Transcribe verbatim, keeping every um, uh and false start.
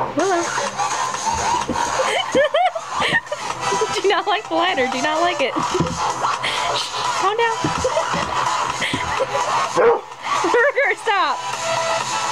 Willow. Do not like the ladder. Do not like it. Calm down. Burger, stop.